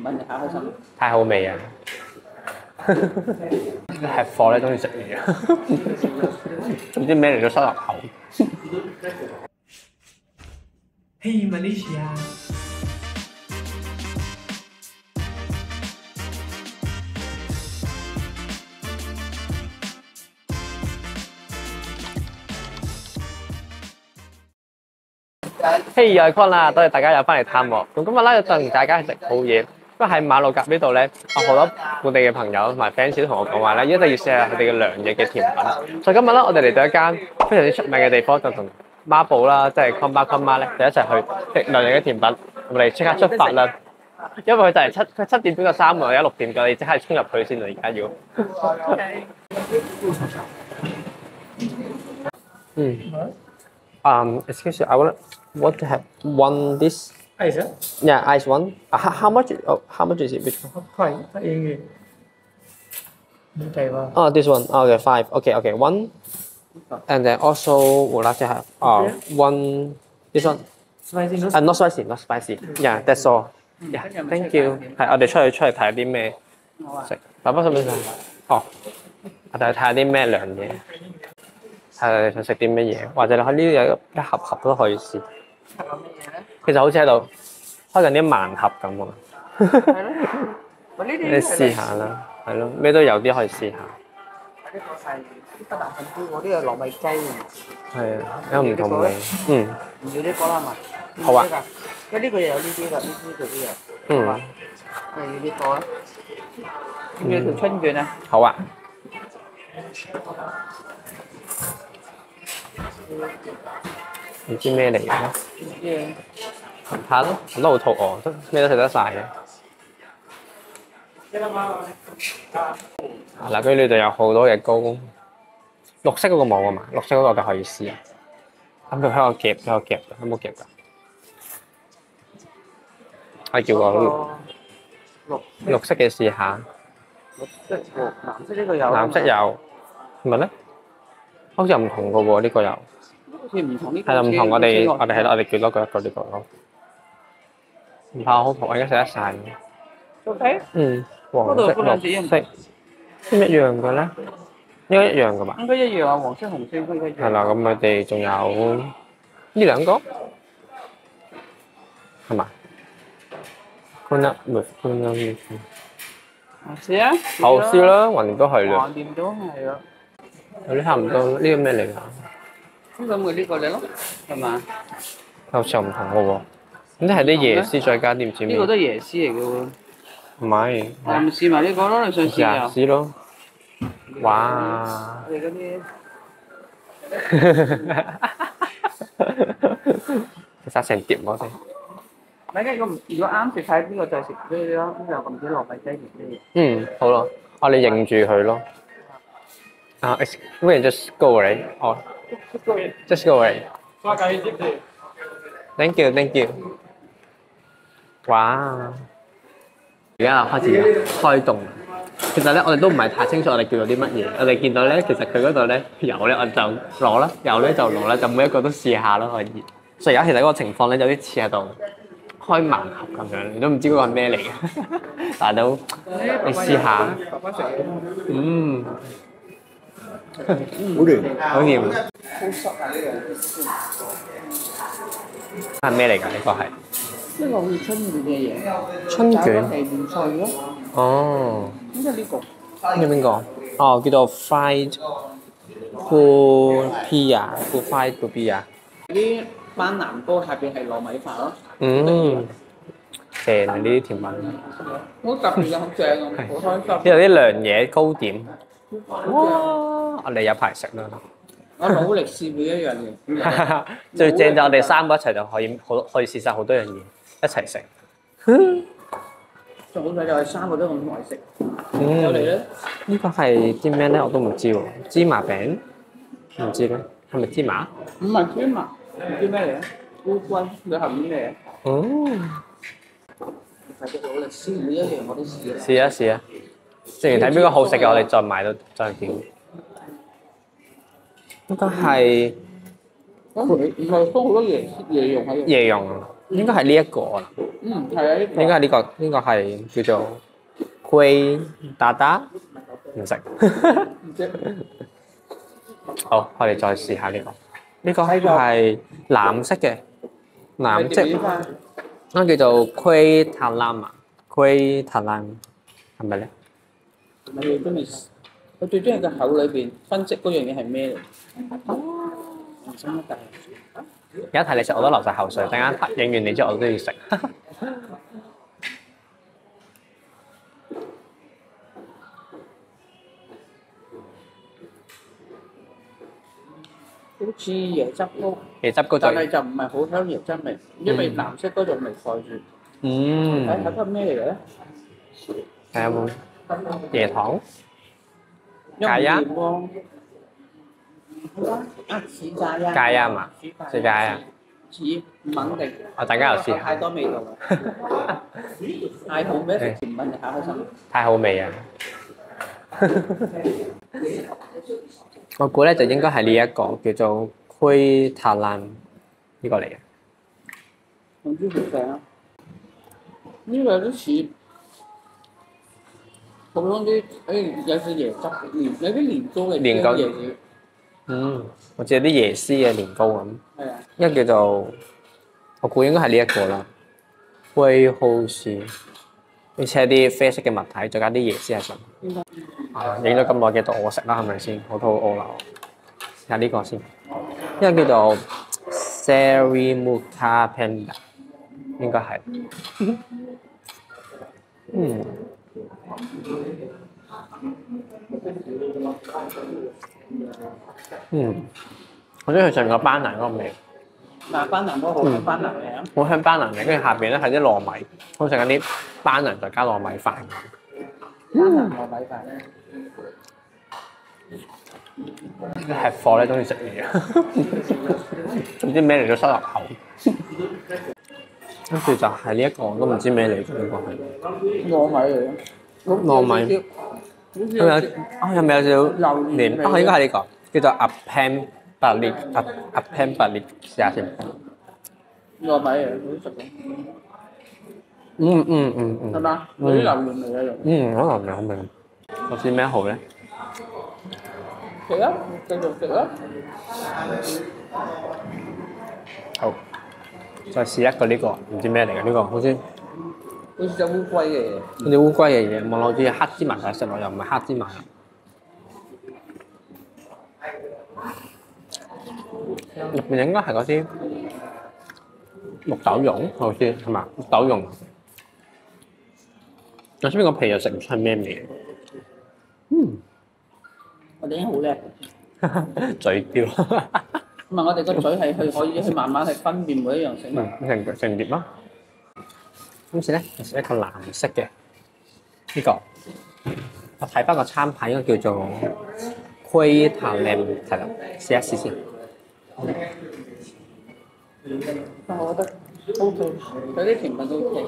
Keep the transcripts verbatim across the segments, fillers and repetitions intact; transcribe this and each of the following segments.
品就太開心。 太好味啊！吃貨咧，中意食嘢啊！總之咩嚟都塞入口。 嘿，馬來西亞。 嘿，又係 Con 啦，多謝大家又翻嚟探我。咁今日咧就同大家去食好嘢。不過喺馬路甲呢度咧，有好多本地嘅朋友同埋 fans 都同我講話咧，一定要試下佢哋嘅涼嘢嘅甜品。所以今日咧，我哋嚟到一間非常之出名嘅地方，就同孖寶啦，即係 Con 爸 Con 媽咧，就一齊去食涼嘢嘅甜品。我哋即刻出發啦！因為佢就係七佢七點邊個三個，而家六點㗎，你即刻衝入去先啦！而家要。嗯。Um, excuse me, I want want to have one this. Ice á? Yeah, ice one. Uh, how, how much? Oh, how much is it? Which one? Phải, phải yên gì? Như vậy vào. Oh, this one. Okay, five. Okay, okay, one. And then also would like to have uh one. This one. Spicy noodles. Uh, not spicy, not spicy. Yeah, that's all. Yeah, thank you. 係，我哋出去出嚟睇下啲咩食。爸爸想唔想食？哦，我哋去睇下啲咩涼嘢。睇下你想食啲乜嘢，或者你喺呢度有一盒盒都可以試。 係講乜嘢咧？ 其實好似喺度開緊啲盲盒咁喎。 係咯。我呢啲你試下啦，係咯，咩都有啲可以試下。 呢個係不但粉菇，我呢個糯米雞喎。 係啊，有唔同味。嗯。 唔要呢個啦嘛。 好啊。 因為呢個又有呢啲㗎，呢啲嗰啲嘅。 嗯。 係要呢個啊。要條春卷啊。 好啊。唔知咩嚟嘅咧？睇下咯，我都好肚餓，都咩都食得晒嘅。嗱，跟住呢度有好多嘅糕，綠色嗰個冇啊嘛，綠色嗰個我哋可以試啊。咁佢喺度夾，喺度夾，有冇夾㗎？可以叫個綠綠色嘅試下。 綠色喎，藍色呢個有。 藍色有，係咪咧？好似又唔同嘅喎，呢個又。 好似唔同呢個。 係啦，唔同我哋我哋係啦，我哋叫多個一個呢個咯。唔怕好肚，我應該食得晒嘅。 OK。 嗯，黃色、綠色，一樣嘅咧？應該一樣嘅吧？ 應該一樣啊，黃色、紅色應該一樣。 係啦，咁我哋仲有呢兩個，係嘛？Coconut with coconut with。 試啊！ 好試啦，橫掂都係啦。 橫掂都係啊。 有啲差唔多，呢個咩嚟㗎？ 咁咁嘅呢個嚟咯，係嘛？ 好似又唔同嘅喎，咁即係啲椰絲再加啲唔知咩？ 呢個都係椰絲嚟嘅喎。 唔係。 你咪試埋呢個咯，你想試啊？ 試咯。哇！ 我哋嗰啲。 殺成碟我哋。 唔係，如果如果啱食睇邊個就食呢啲咯，呢個咁啲糯米雞翼呢啲。 嗯，好咯，我哋認住佢咯。啊 ，we can just go away，哦 ，just go away。 花雞接住。 Thank you，thank you。哇！而家開始開動。其實咧，我哋都唔係太清楚我哋叫做啲乜嘢。我哋見到咧，其實佢嗰度咧有咧，我就攞啦；有咧就攞啦，就每一個都試下咯，可以。所以而家其實嗰個情況咧，有啲似喺度開盲盒咁樣，你都唔知嗰個係咩嚟嘅，但係都你試下。嗯。好甜，好甜。 好濕啊！呢個係咩嚟㗎？呢個係？ 呢個好似春卷嘅嘢。 春卷。 係麵脆咯。 哦。 咁就呢個。 呢個邊個？哦，叫做 fried gupia，fried gupia。 啲班南糕下邊係糯米飯咯。 嗯。正啊！呢啲甜品。 好特別啊！好正啊！好開心。 呢度啲涼嘢糕點。哇！我哋有排食啦。 我努力試每一樣嘢。 最正就我哋三個一齊就可以好可以試晒好多樣嘢一齊食。 最好睇就係三個都咁愛食。 嗯。 有你咧？ 呢個係啲咩咧？我都唔知喎。芝麻餅？唔知咧，係咪芝麻？ 唔係芝麻，唔知咩嚟嘅？烏龜，你係咩嚟嘅？ 哦。 係嘅，努力試每一樣我都試啊。 試一試啊！食完睇邊個好食嘅，我哋再買到再點。應該係唔係唔係放好多椰椰蓉喺度。 椰蓉啊！ 應該係呢一個啦。 嗯，係啊，呢個應該係呢個，呢個係叫做龜打打，唔識。 唔知好，我哋再試下呢個。呢個係藍色嘅，藍色。 呢塊呢個叫做龜塔蘭啊，龜塔蘭係咪咧？ 我最中意，我最中意個口裏邊分析嗰樣嘢係咩嚟？唔深一啖。 而家睇你食我都流晒口水，陣間影完你之後我都要食。 好似椰汁糕， 椰汁嗰但係對， 就唔係好香椰汁味，因為藍色嗰種味蓋住。 嗯， 睇睇個咩嚟嘅咧？ 係有冇椰糖？ 因為芥丫鹽喎。啊，似芥丫。 芥丫嘛，似芥丫。 似唔肯定。 我陣間又試下太多味道啦。太好咩？食甜品就下開心。 太好味啊！我估咧就應該係呢一個叫做灰塔蘭呢個嚟嘅。 唔知點寫啊？呢個有啲似普通啲，誒有少椰汁，年有啲年糕嘅年糕椰子。 嗯，好似有啲椰絲嘅年糕咁。 係啊。 一個叫做我估應該係呢一個啦，灰好似，而且啲啡色嘅物體，再加啲椰絲喺上面。啊！影咗咁耐嘅到我食啦，係咪先？我都好餓啦。試下呢個先，呢個叫做 Sarimuka Panda， 應該係。嗯。嗯，我中意佢上面個班蘭嗰個味， 嗱，班蘭都好香，班蘭味啊！ 好香班蘭味，跟住下邊咧係啲糯米，好食緊啲班蘭再加糯米飯。 班蘭糯米飯咧， 吃貨咧中意食嘢，總之咩嚟都塞入口。跟住就係呢一個，我都唔知咩嚟嘅呢個係糯米嚟嘅。 糯米，係咪有啊？有咪有少少黏？啊，應該係呢個，叫做 Apam Balik，Ap Apam Balik，試下先。 糯米嚟嘅，好食嘅。 嗯嗯嗯嗯。 係嘛？嗰啲榴蓮嚟嘅又。 嗯，好味好味。我試咩好咧？ 食啊！繼續食啊！ 好，再試一個呢個，唔知咩嚟嘅呢個，好似好似隻烏龜嘅嘢。 好似烏龜嘅嘢，望落好似黑芝麻，但係食落又唔係黑芝麻。入邊應該係嗰啲綠豆蓉，好似係嘛？綠豆蓉。我出邊個皮又食唔出係咩味？嗯， 我哋已經好叻。 嘴刁。 唔係，我哋個嘴係去可以去慢慢去分辨每一樣食物。 嗯，成成碟啦。今次咧，就食一個藍色嘅呢個。我睇翻個餐牌應該叫做龜塔靚，係啦，試一試先。 但我覺得 O K，有啲甜品都 O K。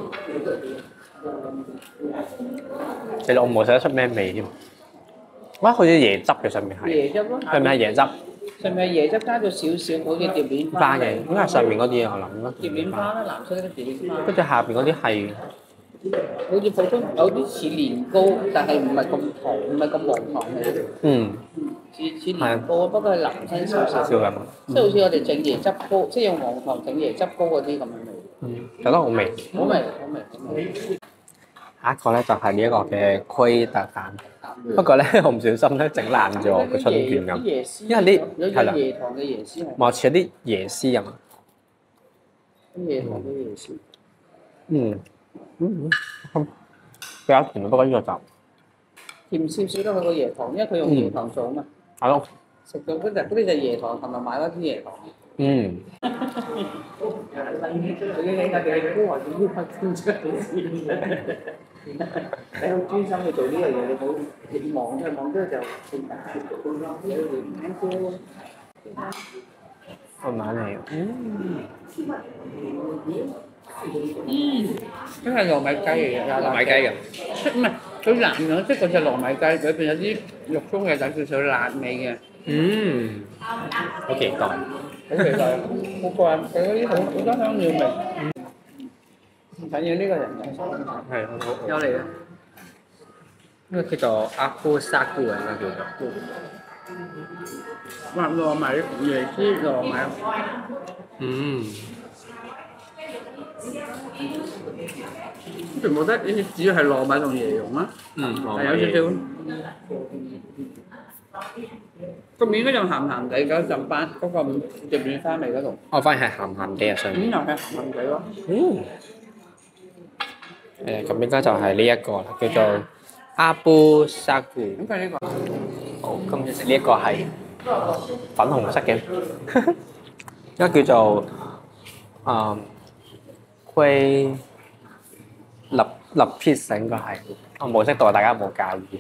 其實我冇食得出咩味添。哇，好似椰汁嘅上面係， 椰汁咯。 係咪係椰汁？ 上面係椰汁加咗少少好似蝶戀花花嘅，應該係上面嗰啲嘢我諗咯。 蝶戀花啦，藍色嗰啲蝶戀花。 跟住下邊嗰啲係， 好似普通有啲似年糕，但係唔係咁糖，唔係咁黃糖嘅。 嗯， 似似年糕，不過係藍身少少。 少咁。 即係好似我哋整椰汁糕，即係用黃糖整椰汁糕嗰啲咁樣味。 嗯，覺得好味。 好味，好味，好味。 下一個咧就係呢一個嘅龜特蛋，不過咧我唔小心咧整爛咗個春卷咁，因為呢有係啦， 椰糖嘅椰絲係。 望似有啲椰絲啊嘛。 椰糖嘅椰絲。 嗯嗯嗯，比較甜，不過呢個就甜少少都係個椰糖，因為佢用椰糖做啊嘛。 係咯。 食到嗰隻嗰啲就椰糖，同埋買嗰啲椰糖。 嗯。 你好專心去做呢樣嘢，你冇你望出望出就慢慢嚟。嗯。 嗯，真係糯米雞嚟嘅， 糯米雞嘅。 唔係佢藍樣，即係嗰隻糯米雞裏邊有啲肉鬆嘅，有少少辣味嘅。 嗯。好期待。 好期待，好過癮，佢嗰啲好好多香料味。 唔緊要，呢個人嘅係好好。 有嚟嘅。 呢個叫做阿夫沙菇啊，應該叫做。 哇！糯米椰絲糯米， 嗯， 全部都呢啲主要係糯米同椰蓉啦， 嗯， 係有少少。個面嗰種鹹鹹地嗰陣班嗰個碟軟花味嗰度， 我反而係鹹鹹啲啊上面。 咁又係鹹鹹地咯。 嗯。誒，咁應該就係呢一個啦，叫做阿布沙菇。 咁佢呢個好，今日食呢一個係粉紅色嘅，一個叫做啊龜立立 piece 應該係，我冇識到，大家冇介意。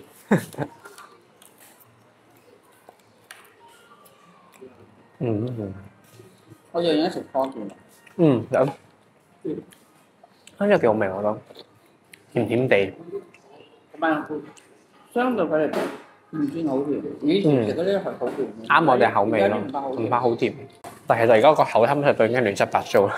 嗯， 我樣樣食多件。 嗯，有，呢個幾好味我覺得，甜甜地。 咁啊，相對佢哋唔算好甜，以前食嗰啲係好甜嘅。 啱我哋口味咯，唔怕好甜。但係其實而家個口堪實對已經亂七八糟啦，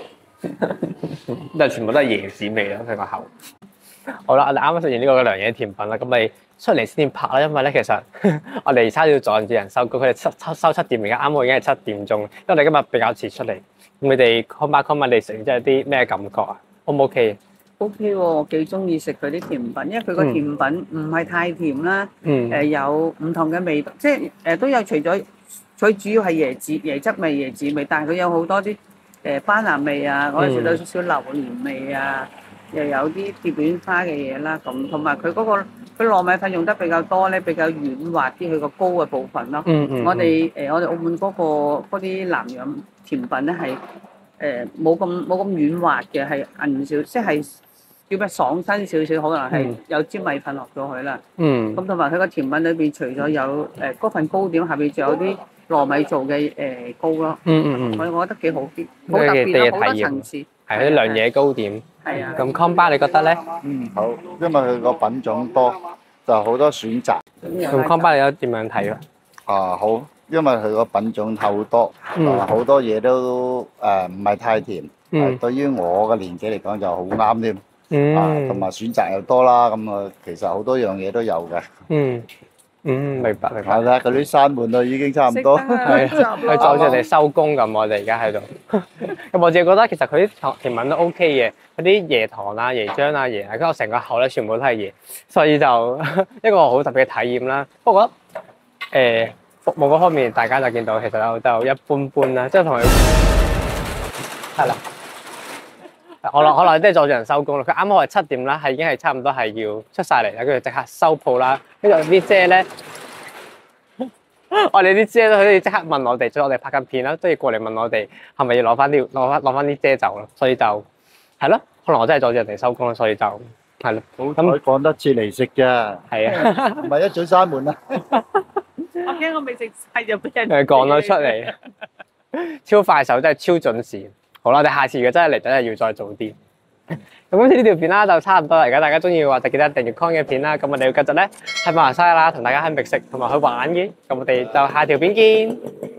就全部都係椰子味咯，佢個口。好啦，我哋啱啱食完呢個嘅涼嘢甜品啦，咁咪出嚟先拍啦，因為咧其實我哋差啲要阻住人收工，佢哋七七收七點，而家啱好已經係七點鐘，因為我哋今日比較遲出嚟。咁你哋 comment comment 你食完之後有啲咩感覺啊 ？O 唔 OK？ O K 喎，我幾中意食佢啲甜品，因為佢個甜品唔係太甜啦， 嗯， 誒有唔同嘅味道，即係誒都有除咗佢主要係椰子椰汁味、椰子味，但係佢有好多啲誒班蘭味啊，我哋食到少少榴蓮味啊，又有啲蝶戀花嘅嘢啦，咁同埋佢嗰個佢糯米粉用得比較多咧，比較軟滑啲，佢個膏嘅部分咯。 嗯嗯， 我哋誒我哋澳門嗰個嗰啲南洋甜品咧係誒冇咁冇咁軟滑嘅，係韌少，即係叫咩爽身少少，可能係有支米粉落咗去啦。 嗯， 咁同埋佢個甜品裏邊除咗有誒嗰份糕點，下邊仲有啲糯米做嘅誒糕咯。 嗯嗯嗯， 我我覺得幾好啲，好特別咯，好多層次。 係啲涼嘢糕點。 係啊。 咁康巴你覺得咧？ 嗯，好，因為佢個品種多，就好多選擇。 咁康巴你有點樣睇啊？ 啊，好，因為佢個品種好多，啊好多嘢都誒唔係太甜，誒對於我嘅年紀嚟講就好啱添。 嗯， 啊，同埋選擇又多啦，咁啊其實好多樣嘢都有嘅。 嗯嗯，明白明白。 係啦，嗰啲閂門啦已經差唔多。 係，佢就好似人哋收工咁，我哋而家喺度。咁我自己覺得其實佢啲甜品都 OK 嘅，嗰啲椰糖啊、椰漿啊、椰啊，跟住我成個口咧全部都係椰，所以就一個好特別嘅體驗啦。不過我覺得誒服務嗰方面，大家就見到其實就一般般啦，即係同佢係啦。可能可能即係阻住人收工啦。佢啱好係七點啦，係已經係差唔多係要出晒嚟啦，跟住即刻收鋪啦。跟住啲姐咧，我哋啲姐都可以即刻問我哋，所以我哋拍緊片啦，都要過嚟問我哋係咪要攞翻啲攞翻攞翻啲姐走咯。所以就係咯，可能我真係阻住人哋收工啦，所以就係咯。 好彩講得切嚟食啫， 係啊， 唔係一早閂門啦。 我驚我未食晒就俾人佢講咗出嚟，超快手真係超準時。好啦，我哋下次如果真係嚟，真係要再早啲。咁今次呢條片啦就差唔多啦，而家大家中意嘅話就記得訂閱 Con 嘅片啦。咁我哋要繼續咧喺馬來西亞啦，同大家喺覓食同埋去玩嘅。咁我哋就下條片見。